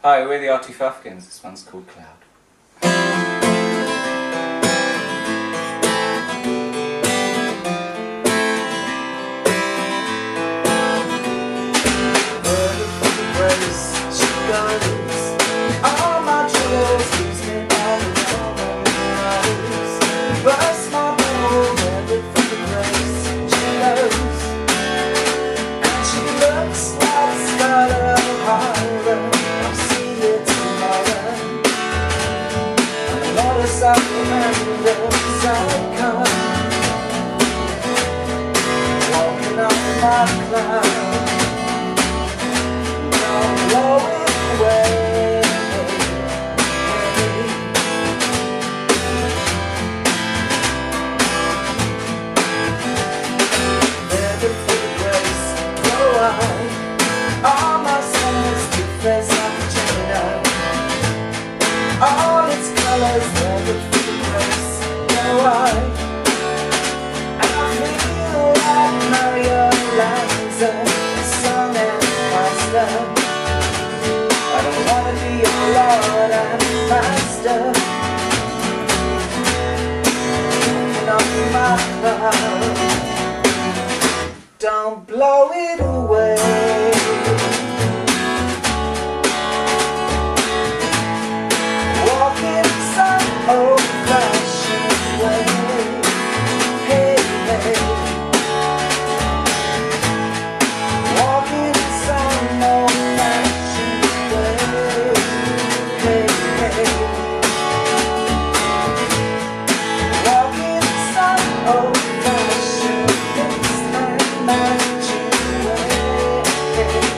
Hi, we're the Artie Fufkins. This one's called Cloud. Walking on my cloud, don't blow it away. Never for the grace, go on. All my summers to face like a Gemini. All its colors, never for the grace, go on. And I feel like Mario Lanza, son and master. I don't wanna be your lord and master. Walking on my cloud, don't blow it away. Walking some old-fashioned way. Hey, hey. Walking some old-fashioned way. Hey, hey. Walking some old-fashioned way.